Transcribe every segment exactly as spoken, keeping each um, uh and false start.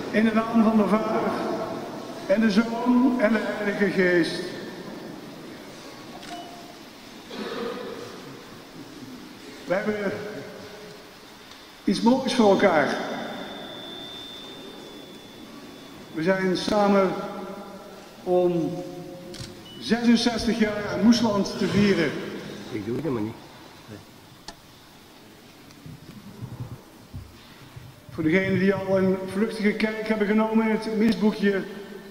In de naam van de Vader en de Zoon en de Heilige Geest. We hebben iets moois voor elkaar. We zijn samen om zesenzestig jaar Moesland te vieren. Ik doe het helemaal niet. Voor degenen die al een vluchtige kijk hebben genomen in het misboekje,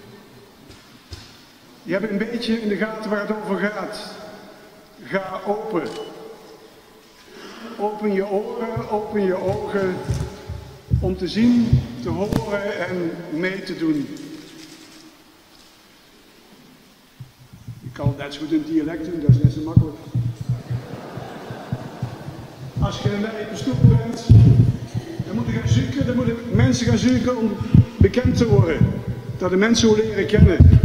die hebben een beetje in de gaten waar het over gaat. Ga open. Open je oren, open je ogen om te zien, te horen en mee te doen. Je kan het net zo goed in het dialect doen, dat is net zo makkelijk. Als je een wijpe stoel bent, dan moeten gaan zoeken, dan moeten mensen gaan zoeken om bekend te worden. Dat de mensen zo leren kennen.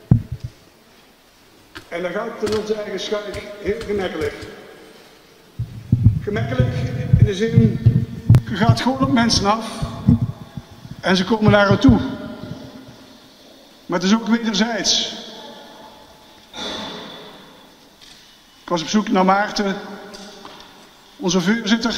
En dat gaat in onze eigen schuik heel gemakkelijk. Gemakkelijk in de zin, je gaat gewoon op mensen af en ze komen naar je toe. Maar het is ook wederzijds. Ik was op zoek naar Maarten, onze voorzitter.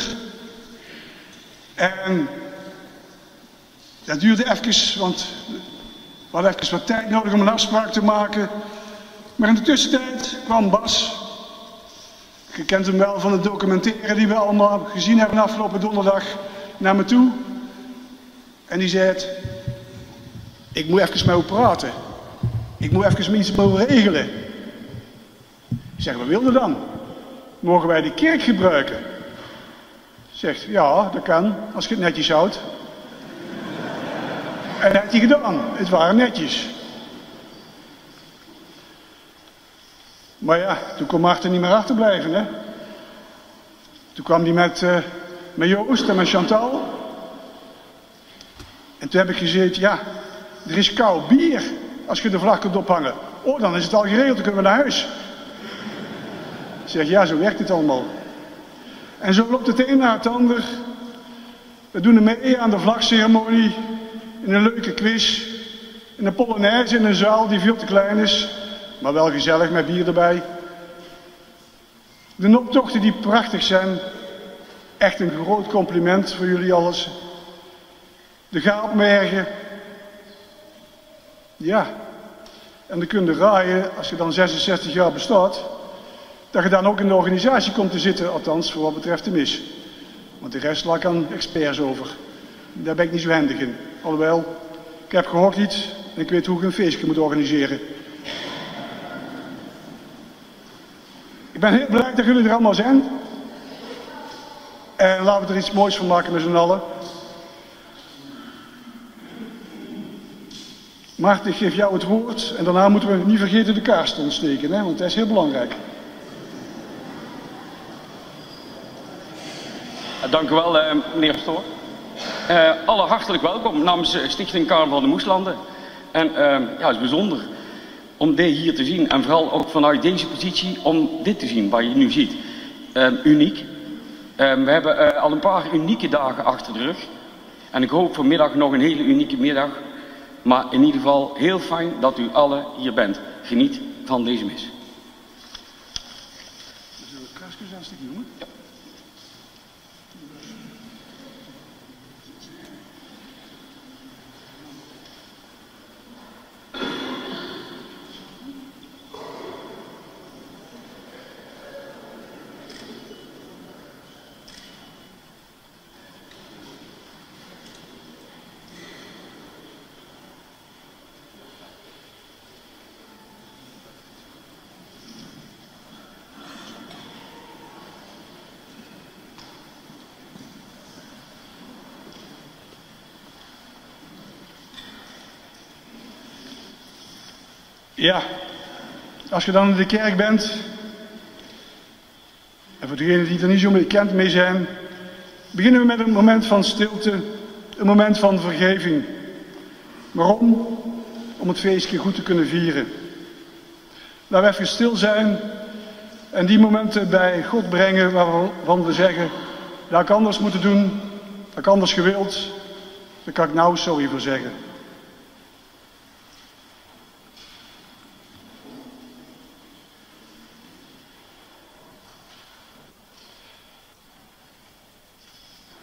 En dat duurde even, want we hadden even wat tijd nodig om een afspraak te maken. Maar in de tussentijd kwam Bas. Je kent hem wel van de documentaire die we allemaal gezien hebben afgelopen donderdag naar me toe. En die zei het, ik moet even met u praten. Ik moet even iets met u regelen. Ik zeg, wat wil je dan? Mogen wij de kerk gebruiken? Zegt, ja, dat kan, als je het netjes houdt. En dat had hij gedaan. Het waren netjes. Maar ja, toen kon Maarten niet meer achterblijven, hè. Toen kwam hij met, uh, met Joost en met Chantal. En toen heb ik gezegd, ja, er is koud bier als je de vlag kunt ophangen. Oh, dan is het al geregeld, dan kunnen we naar huis. Ik zeg, ja, zo werkt het allemaal. En zo loopt het een naar het ander. We doen er mee aan de vlagceremonie, in een leuke quiz, in een polonaise in een zaal die veel te klein is, maar wel gezellig met bier erbij. De optochten die prachtig zijn, echt een groot compliment voor jullie alles. De Gaalpmergen, ja, en dan kun je raaien, als je dan zesenzestig jaar bestaat, dat je dan ook in de organisatie komt te zitten, althans voor wat betreft de mis. Want de rest laat ik aan experts over. Daar ben ik niet zo handig in. Alhoewel, ik heb gehoord iets en ik weet hoe ik een feestje moet organiseren. Ik ben heel blij dat jullie er allemaal zijn. En laten we er iets moois van maken met z'n allen. Maarten, ik geef jou het woord en daarna moeten we niet vergeten de kaars te ontsteken, hè? Want dat is heel belangrijk. Dank u wel, uh, meneer Pastoor. Uh, alle hartelijk welkom namens Stichting Carnaval de Moeslanden. En uh, ja, het is bijzonder om dit hier te zien en vooral ook vanuit deze positie om dit te zien wat je nu ziet. Uh, uniek. Uh, we hebben uh, al een paar unieke dagen achter de rug. En ik hoop vanmiddag nog een hele unieke middag. Maar in ieder geval heel fijn dat u allen hier bent. Geniet van deze mis. Zullen we kaarsjes aansteken, jongen? Ja. Ja, als je dan in de kerk bent, en voor degenen die er niet zo bekend mee zijn, beginnen we met een moment van stilte, een moment van vergeving. Waarom? Om het feestje goed te kunnen vieren. Laten we even stil zijn en die momenten bij God brengen waarvan we zeggen, dat ik anders moeten doen, dat ik anders gewild, daar kan ik nou sorry voor zeggen.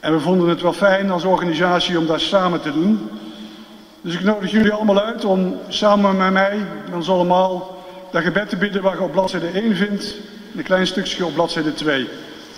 En we vonden het wel fijn als organisatie om dat samen te doen. Dus ik nodig jullie allemaal uit om samen met mij, ons allemaal, dat gebed te bidden waar je op bladzijde één vindt. Een klein stukje op bladzijde twee.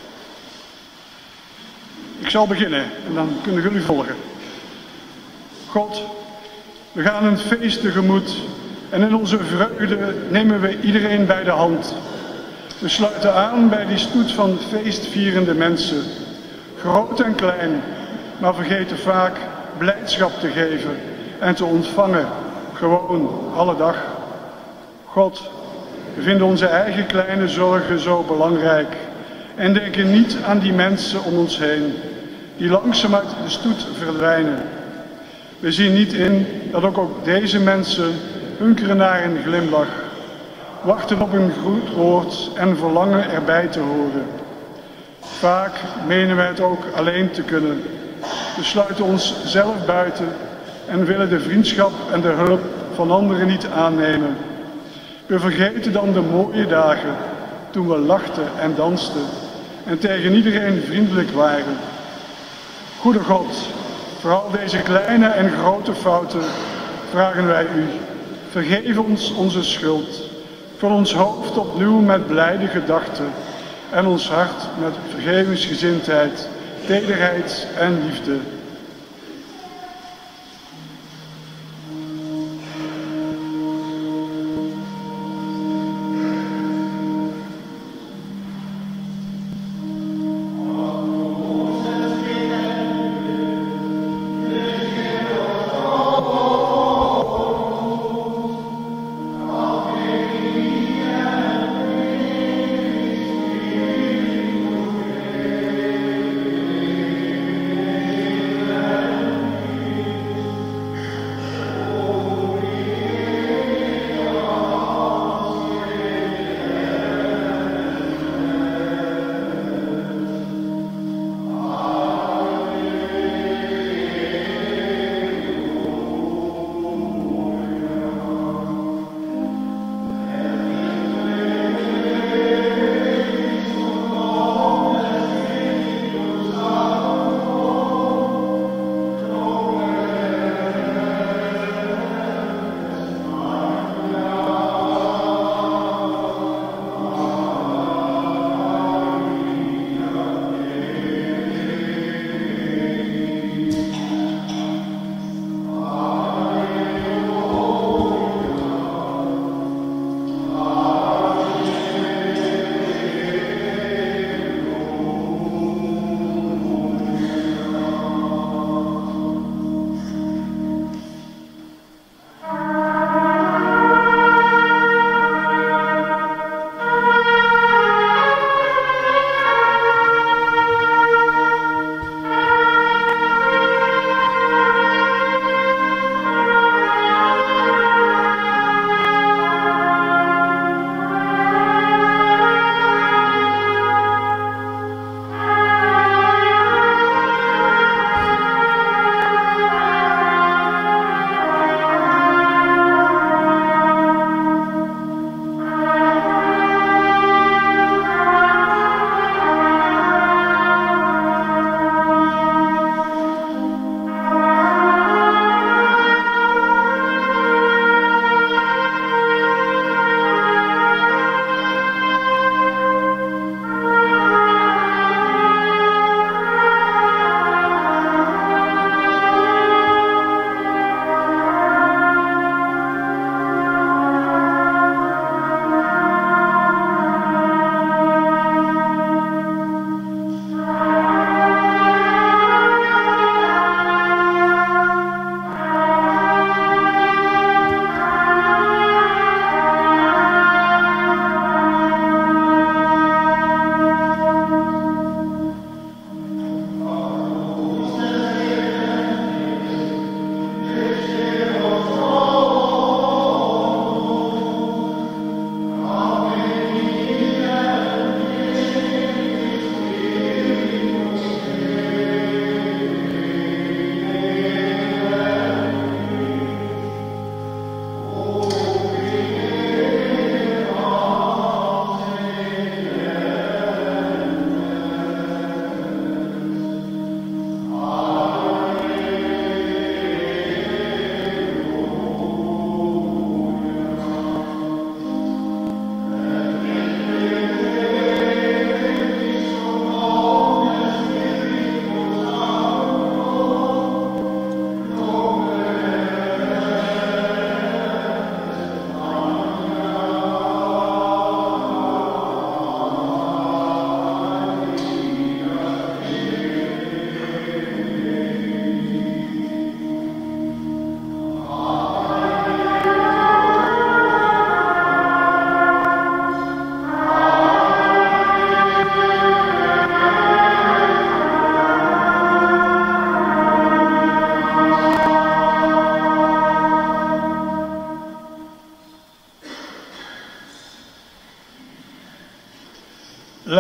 Ik zal beginnen en dan kunnen jullie volgen. God, we gaan een feest tegemoet en in onze vreugde nemen we iedereen bij de hand. We sluiten aan bij die stoet van feestvierende mensen, groot en klein, maar vergeten vaak blijdschap te geven en te ontvangen, gewoon alle dag. God, we vinden onze eigen kleine zorgen zo belangrijk en denken niet aan die mensen om ons heen, die langzaam uit de stoet verdwijnen. We zien niet in dat ook, ook deze mensen hunkeren naar een glimlach, wachten op een goed woord en verlangen erbij te horen. Vaak menen wij het ook alleen te kunnen. We sluiten ons zelf buiten en willen de vriendschap en de hulp van anderen niet aannemen. We vergeten dan de mooie dagen toen we lachten en dansten en tegen iedereen vriendelijk waren. Goede God, voor al deze kleine en grote fouten vragen wij u, vergeef ons onze schuld. Vul ons hoofd opnieuw met blijde gedachten en ons hart met vergevingsgezindheid, tederheid en liefde.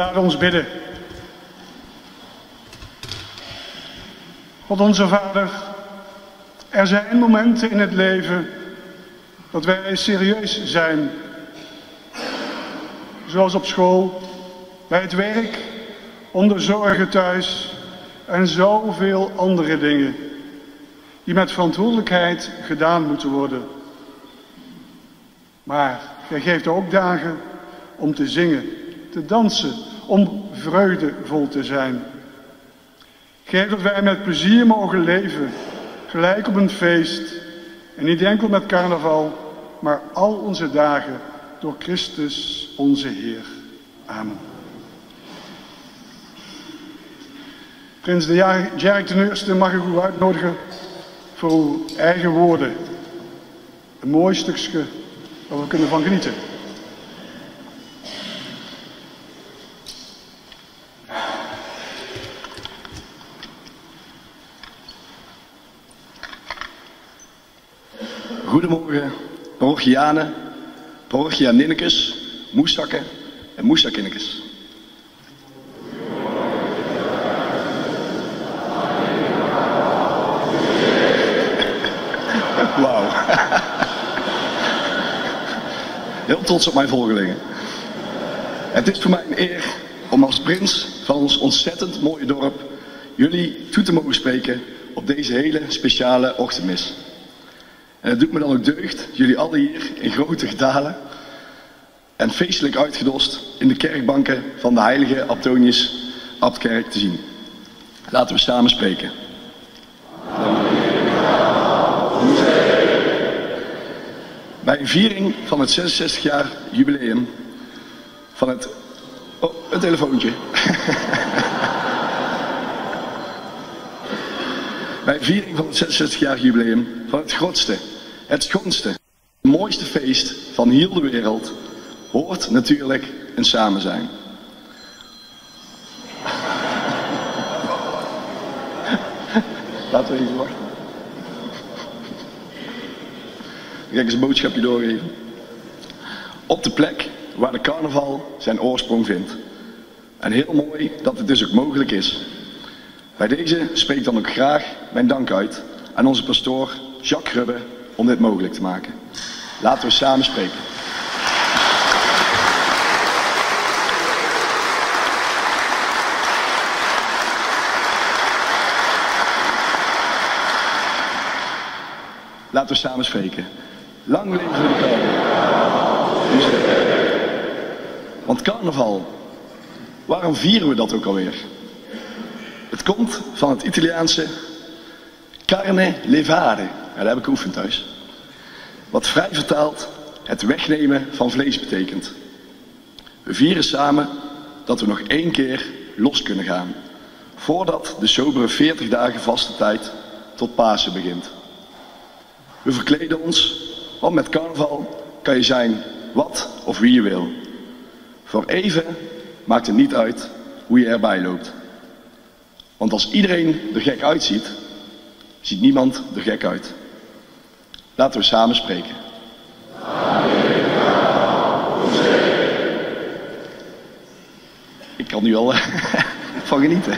Laten we ons bidden. God onze Vader, er zijn momenten in het leven dat wij serieus zijn. Zoals op school, bij het werk, onder zorgen thuis en zoveel andere dingen die met verantwoordelijkheid gedaan moeten worden. Maar gij geeft ook dagen om te zingen, te dansen, om vreugdevol te zijn. Geef dat wij met plezier mogen leven, gelijk op een feest. En niet enkel met carnaval, maar al onze dagen door Christus onze Heer. Amen. Prins de Jarek ten Eerste mag ik u uitnodigen voor uw eigen woorden. Een mooi stukje waar we kunnen van genieten. Goedemorgen, parochianen, parochianinnekes, moesakken en moesakinnekes. Wauw. Heel trots op mijn volgelingen. Het is voor mij een eer om als prins van ons ontzettend mooie dorp jullie toe te mogen spreken op deze hele speciale ochtendmis. En het doet me dan ook deugd jullie allen hier in grote getalen en feestelijk uitgedost in de kerkbanken van de heilige Antonius Abtkerk te zien. Laten we samen spreken. Bij een viering van het zesenzestig jaar jubileum van het... Oh, een telefoontje. Bij een viering van het zesenzestig jaar jubileum van het grootste, het schoonste, het mooiste feest van heel de wereld hoort natuurlijk een samen zijn. Laten we even wachten. Ik ga eens een boodschapje doorgeven. Op de plek waar de carnaval zijn oorsprong vindt. En heel mooi dat het dus ook mogelijk is. Bij deze spreek ik dan ook graag mijn dank uit aan onze pastoor Jacques Rubbe om dit mogelijk te maken. Laten we samen spreken. Laten we samen spreken. Lang leven de carnaval. Want carnaval, waarom vieren we dat ook alweer? Het komt van het Italiaanse carne levare. Ja, dat heb ik geoefend thuis. Wat vrij vertaald het wegnemen van vlees betekent. We vieren samen dat we nog één keer los kunnen gaan. Voordat de sobere veertig dagen vaste tijd tot Pasen begint. We verkleden ons, want met carnaval kan je zijn wat of wie je wil. Voor even maakt het niet uit hoe je erbij loopt. Want als iedereen er gek uitziet, ziet niemand er gek uit. Laten we samen spreken. Ik kan nu al van genieten.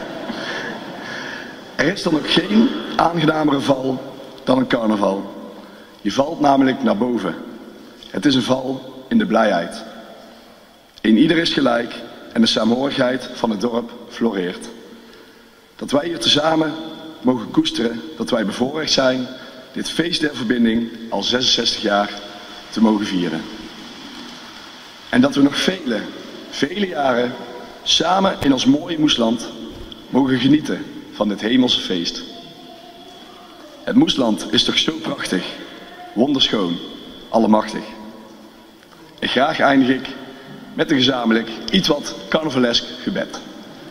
Er is dan ook geen aangenamere val dan een carnaval. Je valt namelijk naar boven. Het is een val in de blijheid. In ieder is gelijk en de saamhorigheid van het dorp floreert. Dat wij hier tezamen mogen koesteren, dat wij bevoorrecht zijn dit feest der verbinding al zesenzestig jaar te mogen vieren. En dat we nog vele, vele jaren samen in ons mooie Moesland mogen genieten van dit hemelse feest. Het Moesland is toch zo prachtig, wonderschoon, allemachtig. En graag eindig ik met een gezamenlijk, iets wat carnavalesk gebed.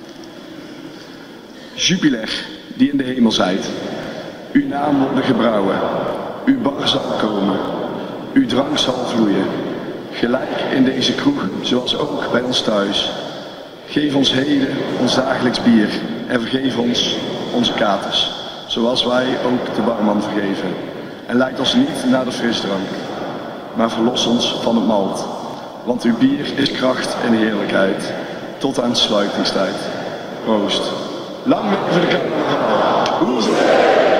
Jupiler, die in de hemel zijt, uw naam worden gebrouwen, uw bar zal komen, uw drank zal vloeien, gelijk in deze kroeg, zoals ook bij ons thuis. Geef ons heden ons dagelijks bier en vergeef ons onze katers, zoals wij ook de barman vergeven. En leid ons niet naar de frisdrank, maar verlos ons van het malt. Want uw bier is kracht en heerlijkheid, tot aan de sluitingstijd. Proost. Lang leven de carnaval. Hoezee!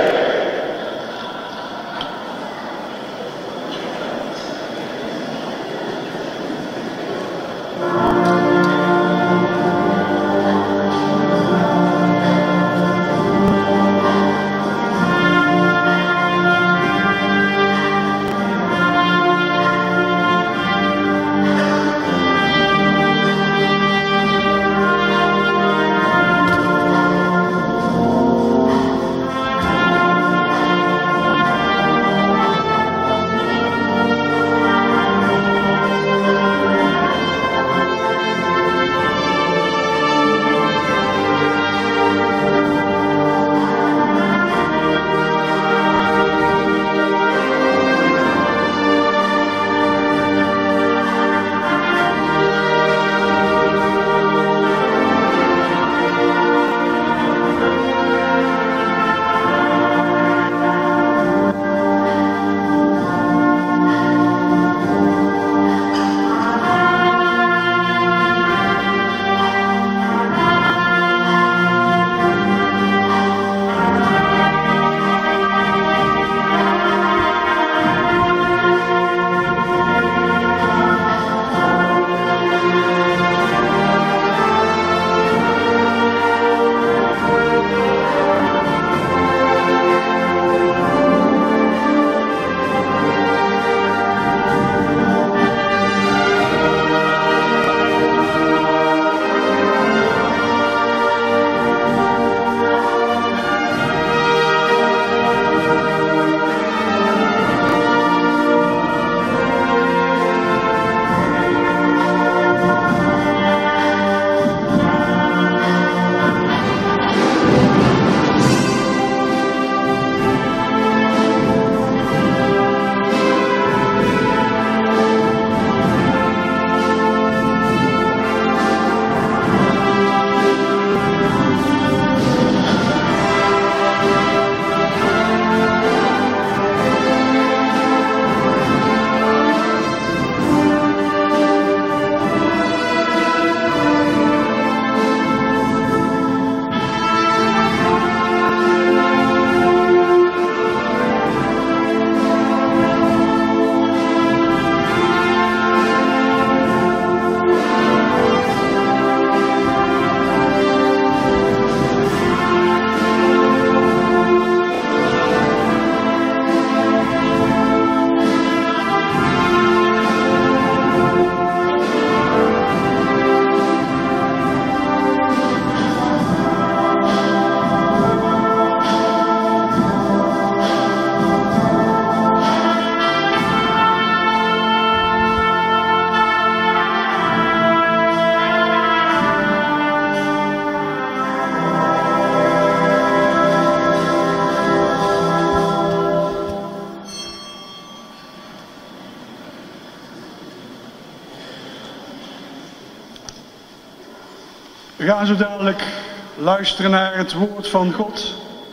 We gaan zo dadelijk luisteren naar het woord van God.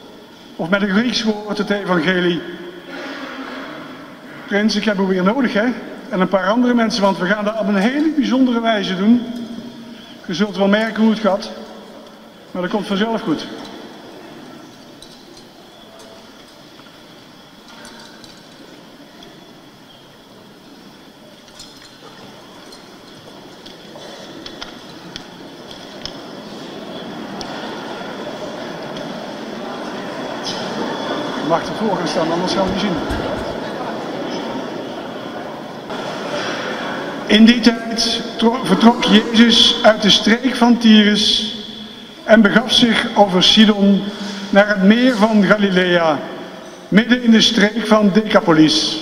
Of met een Grieks woord het evangelie. Prins, ik heb u weer nodig, hè? En een paar andere mensen, want we gaan dat op een hele bijzondere wijze doen. Je zult wel merken hoe het gaat. Maar dat komt vanzelf goed. Je mag ervoor gaan staan, anders gaan we niet zien. In die tijd vertrok Jezus uit de streek van Tyrus en begaf zich over Sidon naar het meer van Galilea, midden in de streek van Decapolis.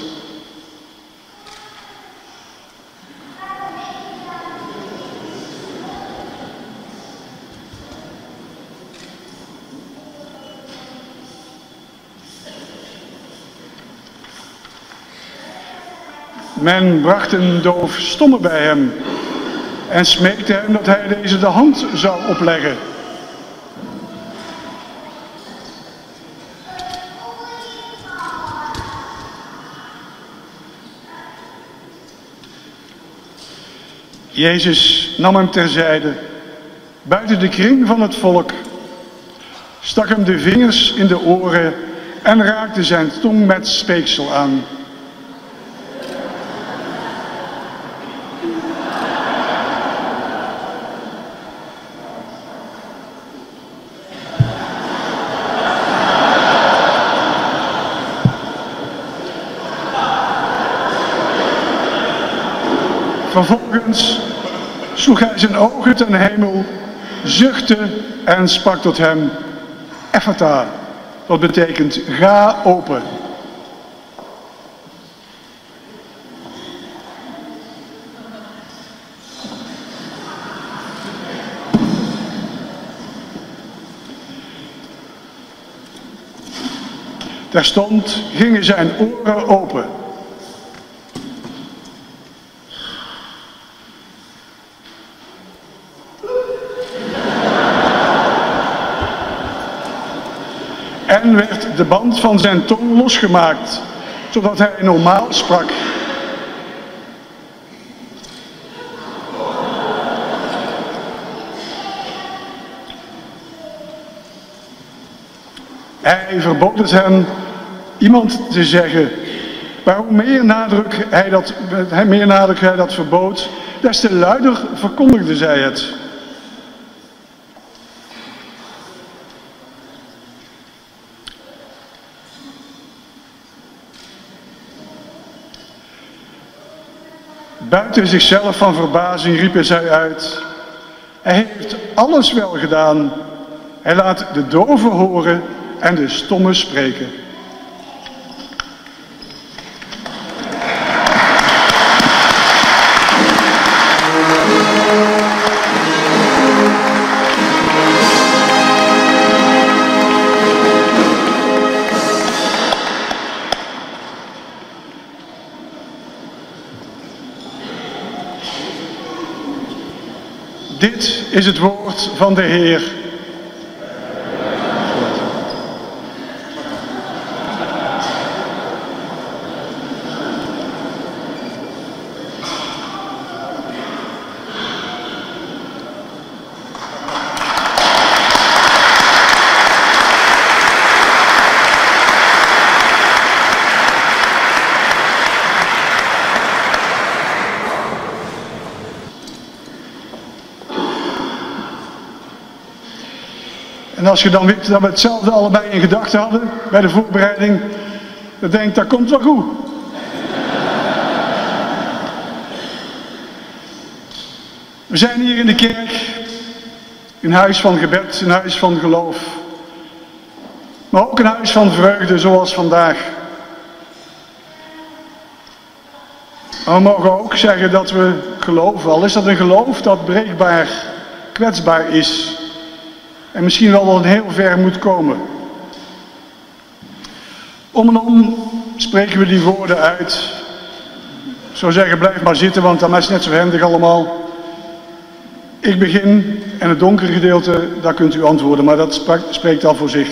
Men bracht een doof stomme bij hem en smeekte hem dat hij deze de hand zou opleggen. Jezus nam hem terzijde buiten de kring van het volk, stak hem de vingers in de oren en raakte zijn tong met speeksel aan. Vervolgens sloeg hij zijn ogen ten hemel, zuchtte en sprak tot hem: Ephata, wat betekent ga open. Terstond gingen zijn oren open. En werd de band van zijn tong losgemaakt, zodat hij normaal sprak. Hij verbood het hem iemand te zeggen, maar hoe meer nadruk hij dat, meer nadruk hij dat verbood, des te luider verkondigde zij het. Buiten zichzelf van verbazing riepen zij uit: hij heeft alles wel gedaan. Hij laat de doven horen en de stommen spreken. Dit is het woord van de Heer. En als je dan weet dat we hetzelfde allebei in gedachten hadden bij de voorbereiding, dan denk ik, dat komt wel goed. We zijn hier in de kerk, een huis van gebed, een huis van geloof. Maar ook een huis van vreugde zoals vandaag. Maar we mogen ook zeggen dat we geloven, al is dat een geloof dat breekbaar, kwetsbaar is. En misschien wel wel heel ver moet komen. Om en om spreken we die woorden uit. Ik zou zeggen, blijf maar zitten, want dan is het net zo handig allemaal. Ik begin en het donkere gedeelte, daar kunt u antwoorden, maar dat spreekt al voor zich.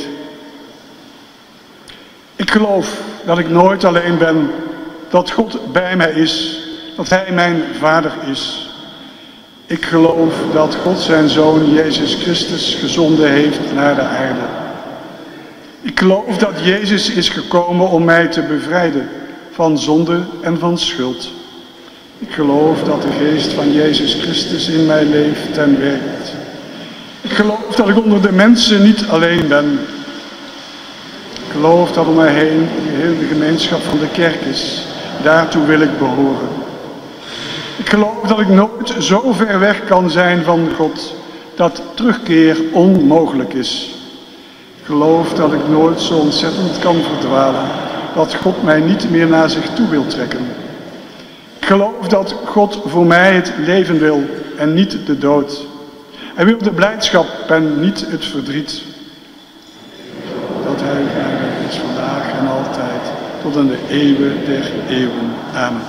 Ik geloof dat ik nooit alleen ben, dat God bij mij is, dat Hij mijn Vader is. Ik geloof dat God zijn Zoon Jezus Christus gezonden heeft naar de aarde. Ik geloof dat Jezus is gekomen om mij te bevrijden van zonde en van schuld. Ik geloof dat de geest van Jezus Christus in mij leeft en werkt. Ik geloof dat ik onder de mensen niet alleen ben. Ik geloof dat om mij heen de hele gemeenschap van de kerk is. Daartoe wil ik behoren. Ik geloof dat ik nooit zo ver weg kan zijn van God dat terugkeer onmogelijk is. Ik geloof dat ik nooit zo ontzettend kan verdwalen dat God mij niet meer naar zich toe wil trekken. Ik geloof dat God voor mij het leven wil en niet de dood. Hij wil de blijdschap en niet het verdriet. Dat Hij mij is vandaag en altijd tot aan de eeuwen der eeuwen. Amen.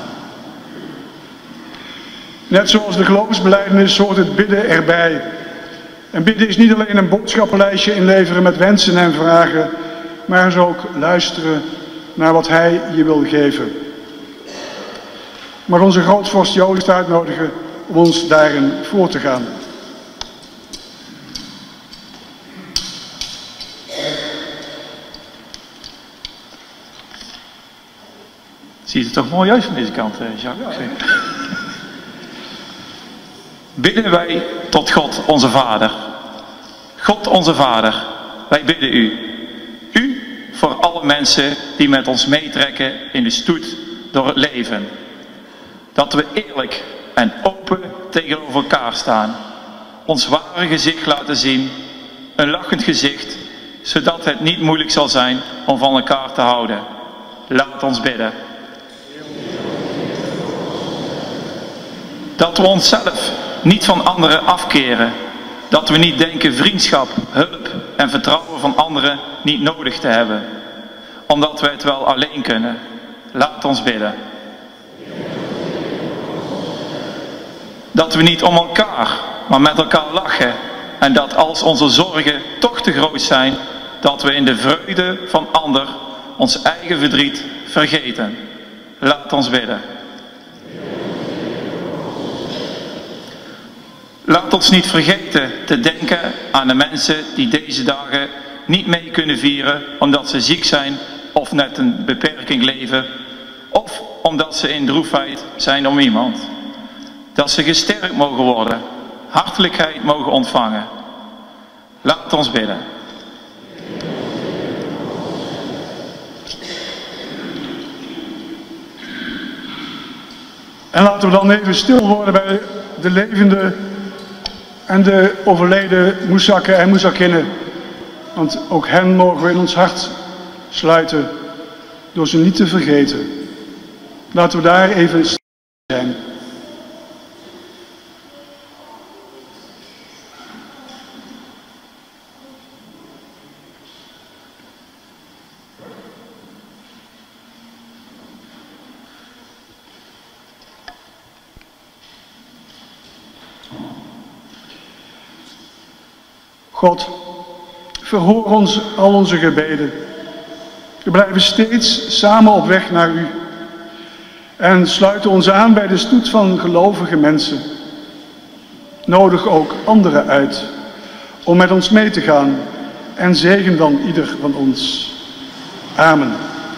Net zoals de geloofsbelijdenis hoort het bidden erbij. En bidden is niet alleen een boodschappenlijstje inleveren met wensen en vragen, maar is ook luisteren naar wat Hij je wil geven. Ik mag onze grootvorst Joost uitnodigen om ons daarin voor te gaan. Ziet het toch mooi uit van deze kant, Jacques? Ja. Bidden wij tot God onze Vader. God onze Vader, wij bidden u. U voor alle mensen die met ons meetrekken in de stoet door het leven. Dat we eerlijk en open tegenover elkaar staan. Ons ware gezicht laten zien. Een lachend gezicht, zodat het niet moeilijk zal zijn om van elkaar te houden. Laat ons bidden. Dat we onszelf niet van anderen afkeren. Dat we niet denken vriendschap, hulp en vertrouwen van anderen niet nodig te hebben. Omdat we het wel alleen kunnen. Laat ons bidden. Dat we niet om elkaar, maar met elkaar lachen. En dat als onze zorgen toch te groot zijn, dat we in de vreugde van ander ons eigen verdriet vergeten. Laat ons bidden. Laat ons niet vergeten te denken aan de mensen die deze dagen niet mee kunnen vieren omdat ze ziek zijn of net een beperking leven of omdat ze in droefheid zijn om iemand. Dat ze gesterkt mogen worden, hartelijkheid mogen ontvangen. Laat ons bidden. En laten we dan even stil worden bij de levende en de overleden moesakken en moesakkinnen. Want ook hen mogen we in ons hart sluiten door ze niet te vergeten. Laten we daar even stil zijn. God, verhoor ons al onze gebeden. We blijven steeds samen op weg naar u. En sluiten ons aan bij de stoet van gelovige mensen. Nodig ook anderen uit om met ons mee te gaan. En zegen dan ieder van ons. Amen.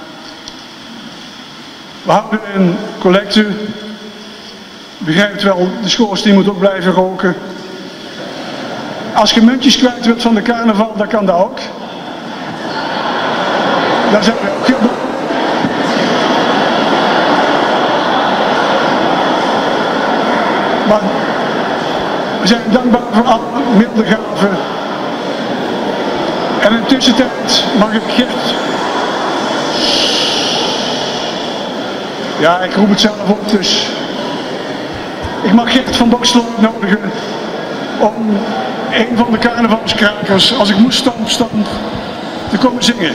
We houden een collecte. Begrijpt wel, de schoorsteen moet ook blijven roken. Als je muntjes kwijt wilt van de carnaval, dan kan dat ook. Daar zijn we ook heel. Maar we zijn dankbaar voor alle milde gaven. En in de tussentijd mag ik Gert. Ja, ik roep het zelf op, dus. Ik mag Gert van Bokstel uitnodigen om een van de carnavalskrakers, als ik moest stamp, stamp, te komen zingen.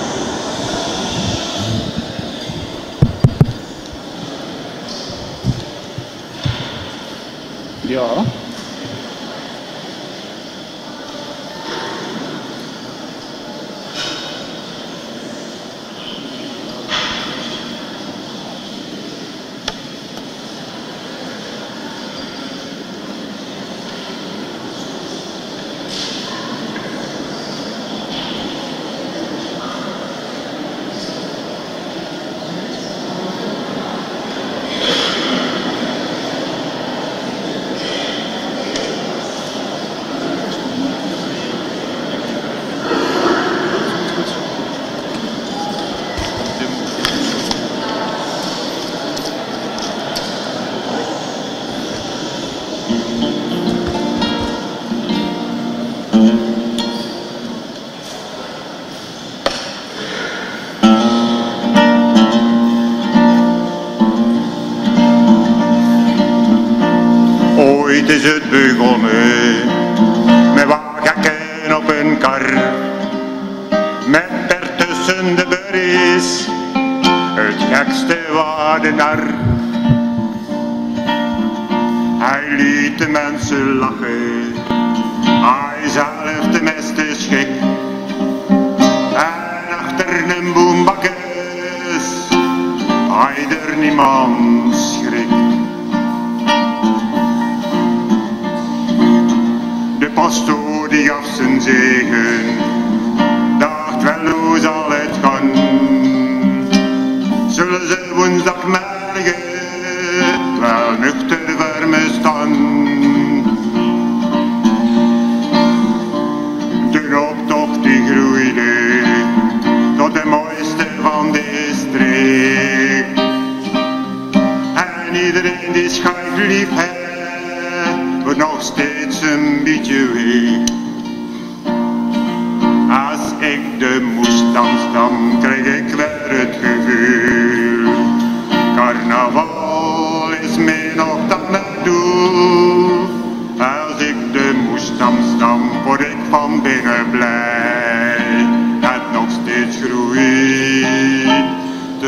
Ja. Ooit is het begonnen met wagenken op een kar, met ertussen de berries het gekste waardenaar. Hij liet de mensen lachen, hij zelf de meeste schik, en achter een boembakkes hij er niemand schrik. De pastoor die gaf zijn zegen, dacht wel hoe zal het gaan. Zullen ze woensdag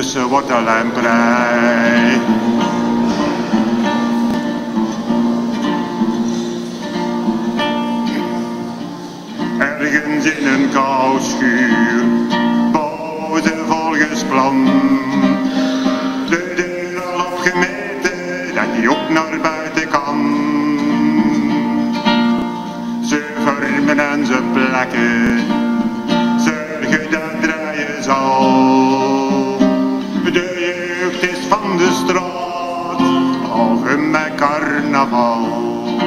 tussen wortel en prei. Ergens in een koudschuur bouwden ze volgens plan de deur al opgemeten dat die ook naar buiten kan. Ze vormen en ze plakken, zorgen dat draaien zal. De jeugd is van de straat, behalve met carnaval.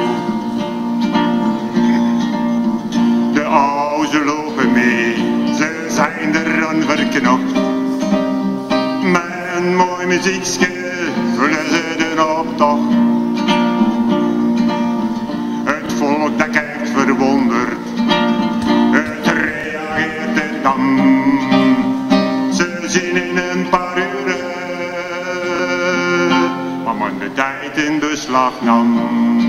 De ouderen lopen mee, ze zijn er aan verknocht. Met een mooi muziekje zullen ze de optocht. Het volk dat kijkt verwonderd, het reageert en dan. Ze zien in een paar uren, wat men de tijd in beslag nam.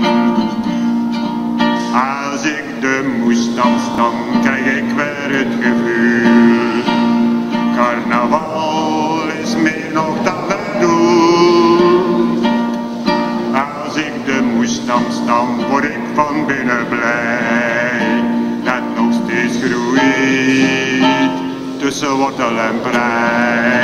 Als ik de moestans dan krijg ik weer het gevoel. Carnaval is meer nog dan het doel. Als ik de moestans dan word ik van binnen blij. Dat nog steeds groeit tussen wortel en prei.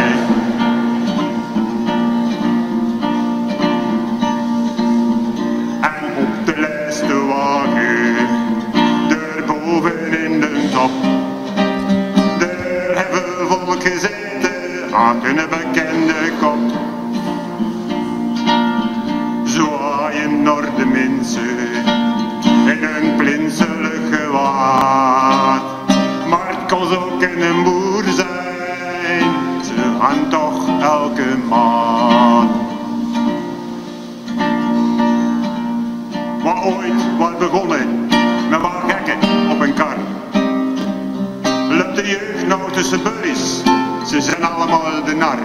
En op de lijste wagen, daarboven in de top, daar hebben volk gezeten aan een bekende kop. Zwaaien naar de mensen in een plinselig gewaad. Maar het kon ook een boer zijn, ze gaan toch elke maand. Wat ooit was begonnen met wat gekken op een kar, loopt de jeugd nou tussen burries, ze zijn allemaal de nar.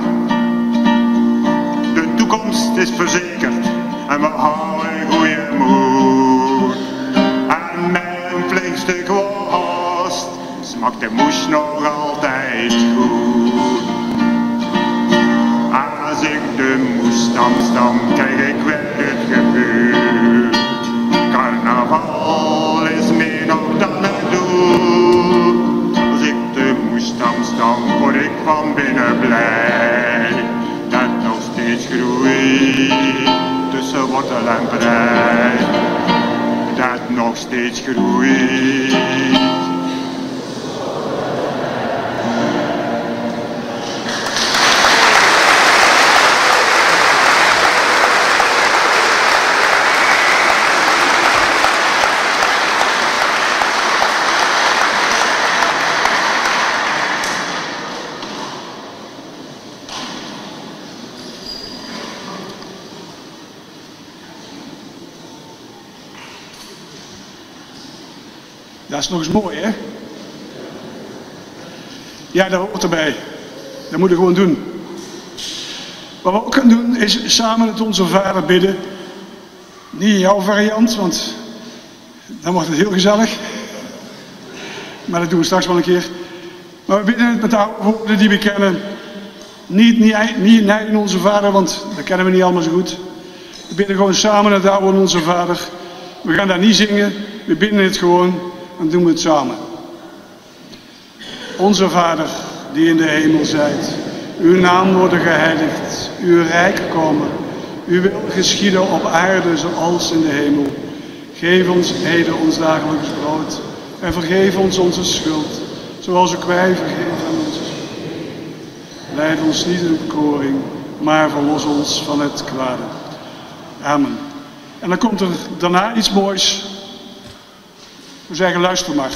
De toekomst is verzekerd en we houden goeie moed. En met een flink stuk worst smaakt de moes nog altijd goed. Als ik de moes dan stam, krijg ik weer het gevoel. Carnaval is meer nog dan het doel. Als ik de moes dan stam, word ik van binnen blij. Dat nog steeds groeit tussen wortel en prei. Dat nog steeds groeit. Dat is nog eens mooi, hè? Ja, dat hoort erbij. Dat moeten we gewoon doen. Wat we ook gaan doen, is samen het Onze Vader bidden. Niet in jouw variant, want dan wordt het heel gezellig. Maar dat doen we straks wel een keer. Maar we bidden het met de woorden die we kennen. Niet, niet, niet nee in Onze Vader, want dat kennen we niet allemaal zo goed. We bidden gewoon samen het oude Onze Vader. We gaan daar niet zingen, we bidden het gewoon. Dan doen we het samen. Onze Vader, die in de hemel zijt, uw naam worden geheiligd, uw rijk komen, uw wil geschieden op aarde zoals in de hemel. Geef ons heden ons dagelijks brood en vergeef ons onze schuld, zoals ook wij vergeven aan onze schuld. Leid ons niet in bekoring, maar verlos ons van het kwade. Amen. En dan komt er daarna iets moois. We zeggen, luister maar.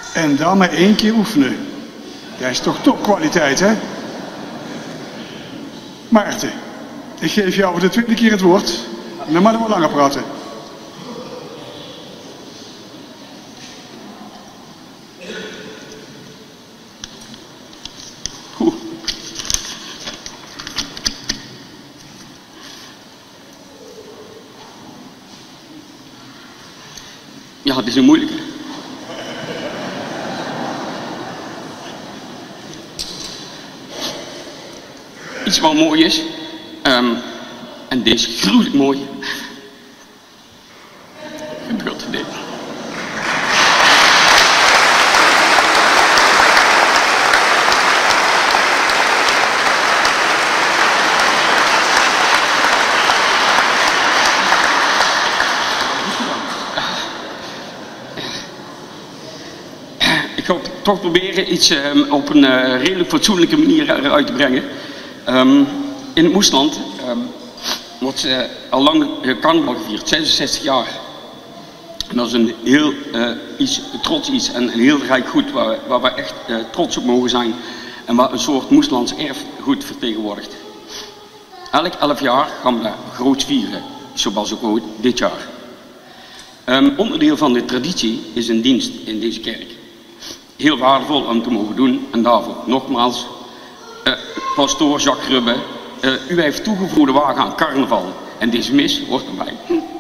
En dan maar één keer oefenen. Dat is toch topkwaliteit, hè? Maarten, ik geef jou voor de tweede keer het woord. En dan moeten we langer praten. Oeh. Ja, het is een moeilijke. Iets wat mooi is, um, en deze is gruwelijk mooi, gebeurt dit. Ik ga toch proberen iets um, op een uh, redelijk fatsoenlijke manier eruit te brengen. Um, in het Moesland um, wordt uh, al lang uh, carnaval gevierd, zesenzestig jaar. En dat is een heel uh, iets, trots iets en een heel rijk goed waar, waar we echt uh, trots op mogen zijn. En waar een soort Moeslands erfgoed vertegenwoordigt. Elk elf jaar gaan we dat groot vieren, zoals ook dit jaar. Um, onderdeel van de traditie is een dienst in deze kerk. Heel waardevol om te mogen doen en daarvoor nogmaals, uh, pastoor Jacques Rubbe, uh, u heeft toegevoegde waarde aan carnaval en deze mis hoort erbij.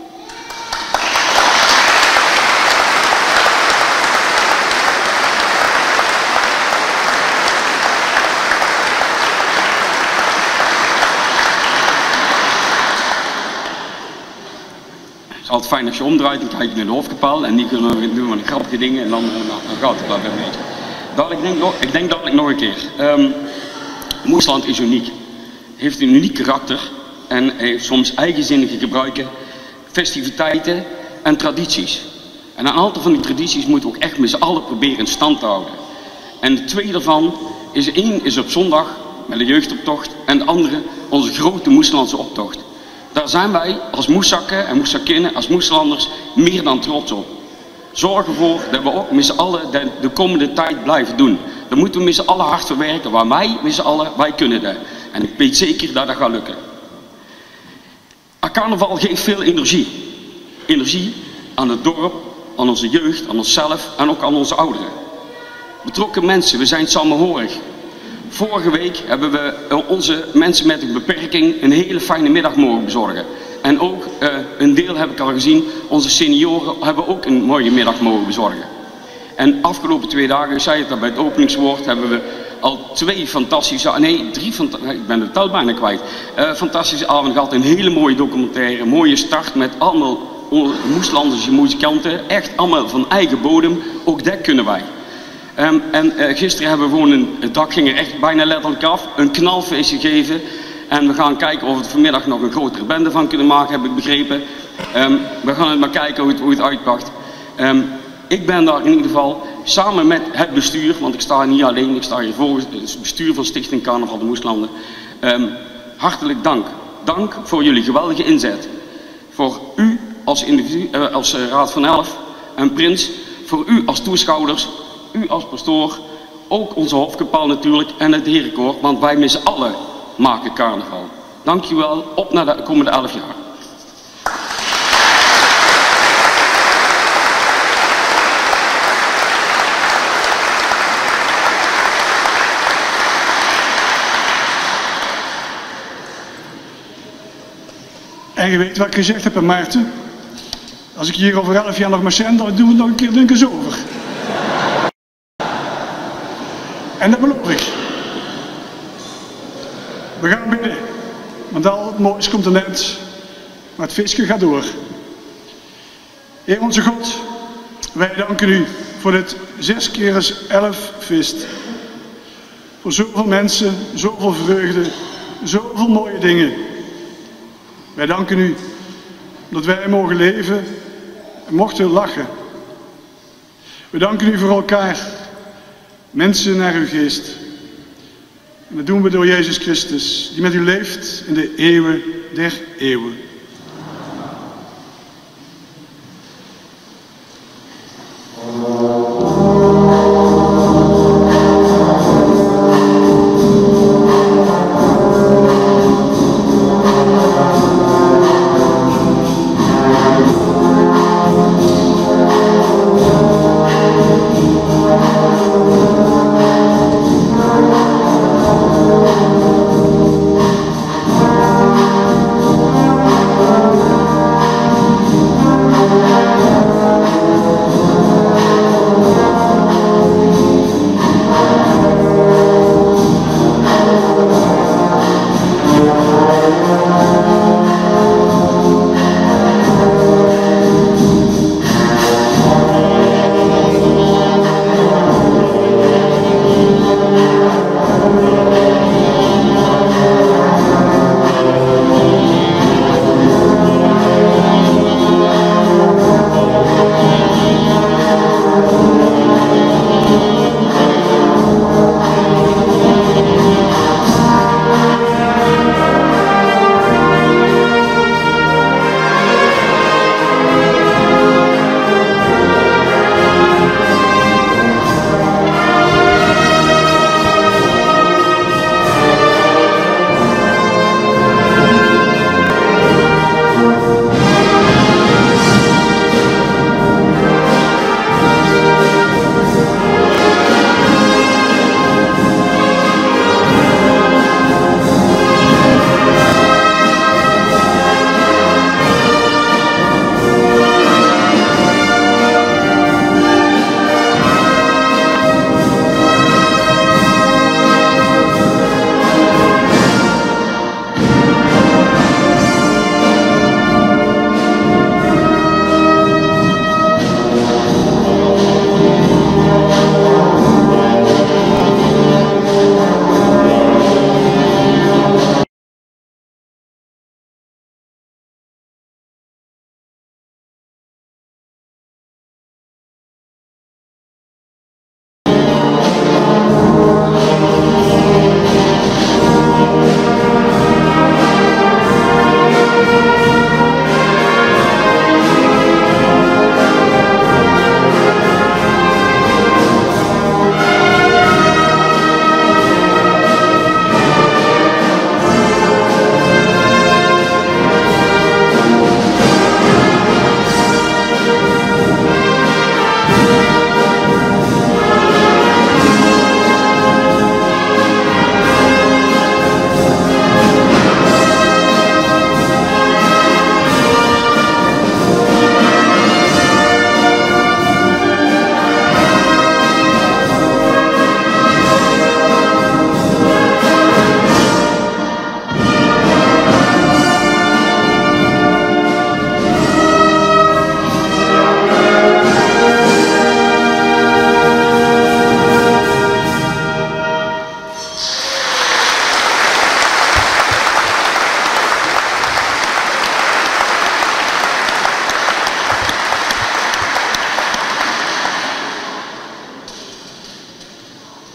Het is altijd fijn als je omdraait, dan kijk je naar de hoofdkapel en die kunnen doen we grappige dingen en dan, dan, dan gaat het wel weer mee. Dat, ik, denk nog, ik denk dat ik nog een keer. Um, Moesland is uniek, heeft een uniek karakter en heeft soms eigenzinnige gebruiken, festiviteiten en tradities. En een aantal van die tradities moeten we ook echt met z'n allen proberen in stand te houden. En de twee daarvan is één is op zondag met de jeugdoptocht en de andere onze grote Moeslandse optocht. Daar zijn wij als moeszakken en moeszakinnen, als Moeslanders, meer dan trots op. Zorg ervoor dat we ook met z'n allen de, de komende tijd blijven doen. Daar moeten we met z'n allen hard voor werken, waar wij met z'n allen, wij kunnen dat. En ik weet zeker dat dat gaat lukken. Carnaval geeft veel energie. Energie aan het dorp, aan onze jeugd, aan onszelf en ook aan onze ouderen. Betrokken mensen, we zijn samenhorig. Vorige week hebben we onze mensen met een beperking een hele fijne middag mogen bezorgen. En ook, uh, een deel heb ik al gezien, onze senioren hebben ook een mooie middag mogen bezorgen. En afgelopen twee dagen, ik zei het al bij het openingswoord, hebben we al twee fantastische, nee, drie fantastische, ik ben de tel bijna kwijt, uh, fantastische avonden gehad. Een hele mooie documentaire, een mooie start met allemaal Moeslandse muzikanten, echt allemaal van eigen bodem, ook dat kunnen wij. Um, en uh, gisteren hebben we gewoon een, het dak ging er echt bijna letterlijk af, een knalfeest gegeven. En we gaan kijken of we er vanmiddag nog een grotere bende van kunnen maken, heb ik begrepen. Um, we gaan het maar kijken hoe het, hoe het uitpakt. Um, ik ben daar in ieder geval samen met het bestuur, want ik sta niet alleen, ik sta hier voor het bestuur van Stichting Carnaval de Moeslanden. Um, hartelijk dank. Dank voor jullie geweldige inzet. Voor u als, individu, uh, als uh, Raad van Elf en Prins, voor u als toeschouwers, u als pastoor, ook onze hoofdkapel natuurlijk en het herenkoor, want wij met z'n allen maken carnaval. Dankjewel, op naar de komende elf jaar. En je weet wat ik gezegd heb aan Maarten. Als ik hier over elf jaar nog maar zend, dan doen we het nog een keer denk eens over. En dat beloof ik. We gaan bidden. Want al het moois komt een eind. Maar het feestje gaat door. Heer onze God, wij danken u voor dit zes keer eens elf feest. Voor zoveel mensen, zoveel vreugde, zoveel mooie dingen. Wij danken u dat wij mogen leven en mochten lachen. We danken u voor elkaar, mensen naar uw geest. En dat doen we door Jezus Christus, die met u leeft in de eeuwen der eeuwen. Oh.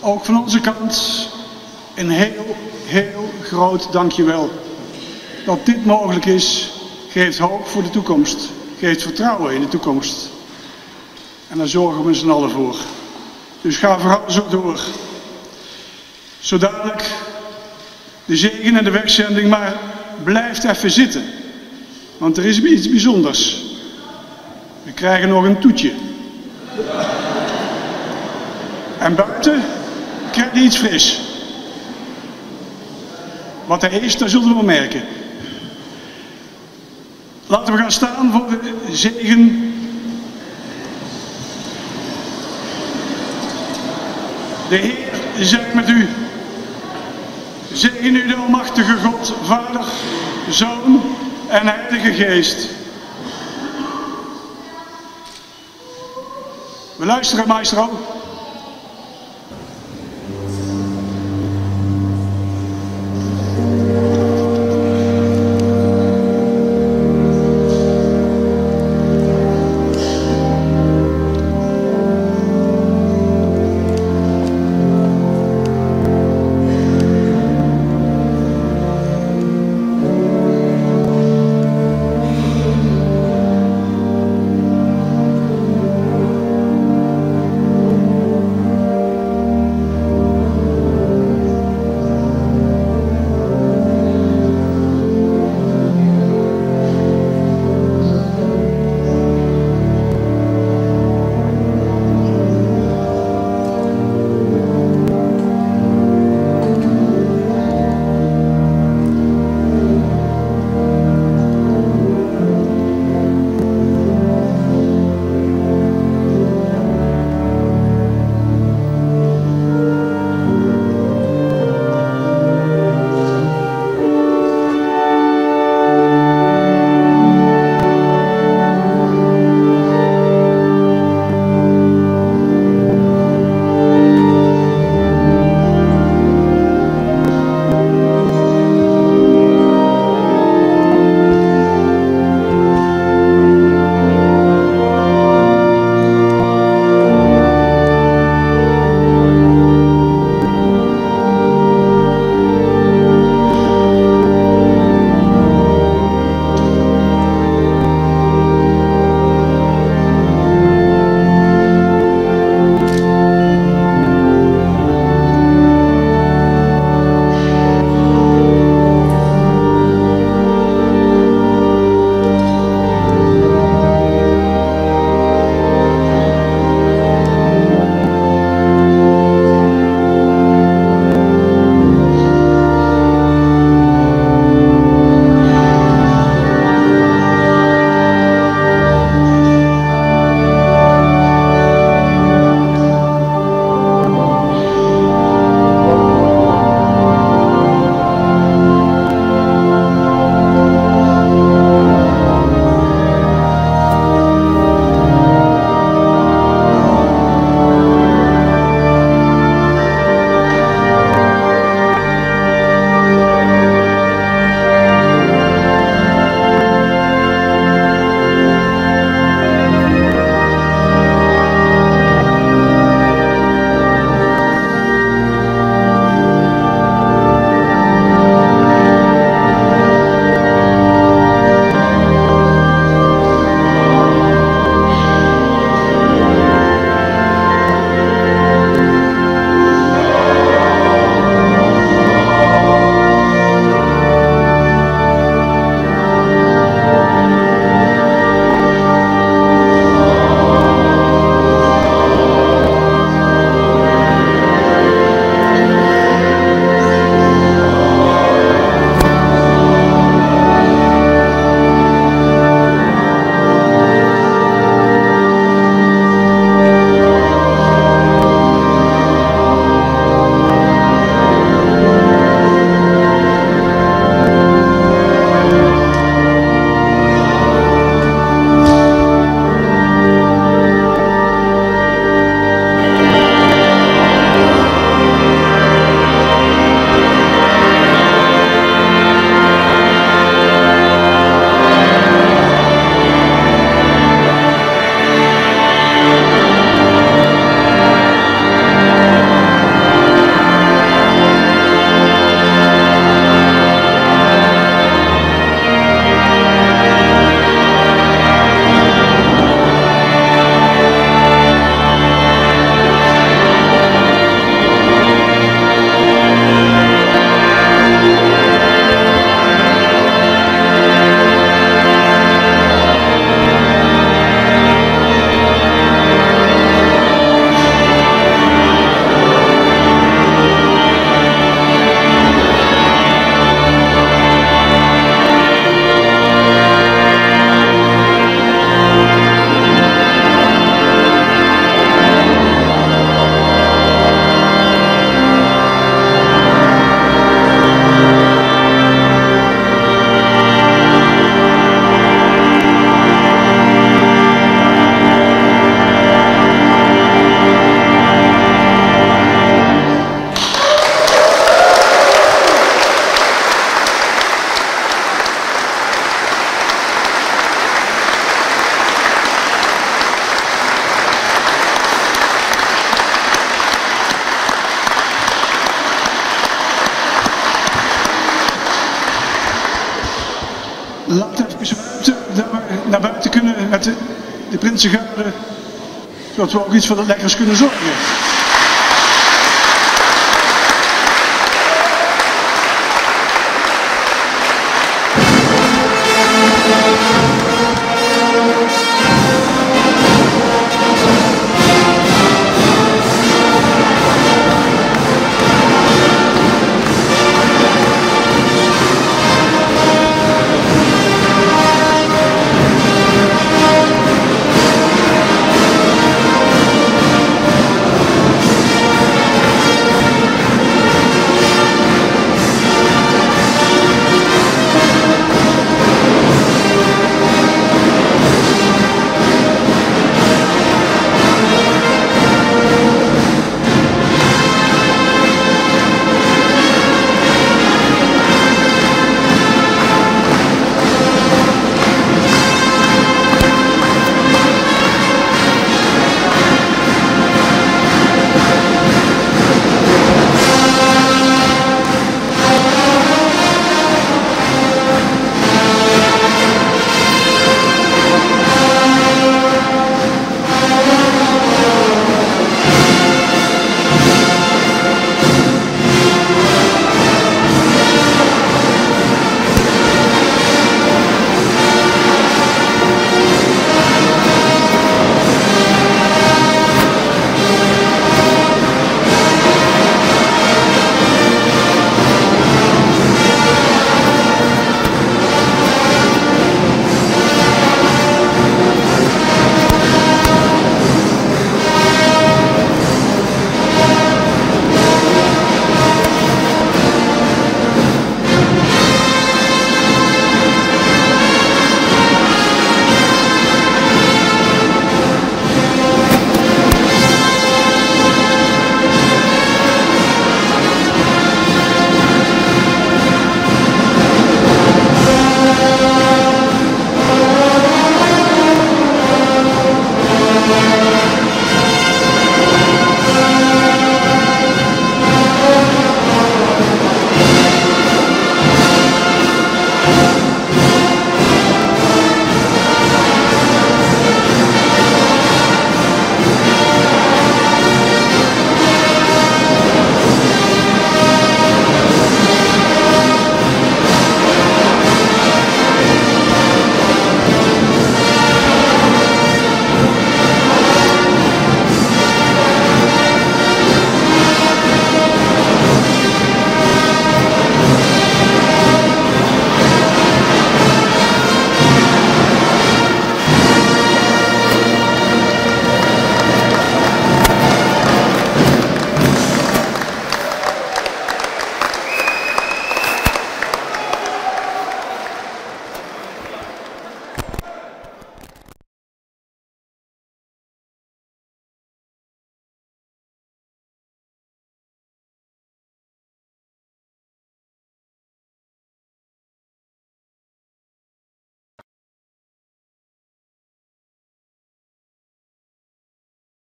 ook van onze kant een heel, heel groot dankjewel. Dat dit mogelijk is, geeft hoop voor de toekomst. Geeft vertrouwen in de toekomst. En daar zorgen we met z'n allen voor. Dus ga vooral zo door. Zo dadelijk de zegen en de wegzending, maar blijft even zitten. Want er is iets bijzonders. We krijgen nog een toetje. En buiten krijg je iets fris. Wat hij is, dat zullen we wel merken. Laten we gaan staan voor de zegen. De Heer zij met u. Zegen u de almachtige God, Vader, Zoon en Heilige Geest. We luisteren, maestro. Thank Prinsengarde, zodat we ook iets voor de lekkers kunnen zorgen.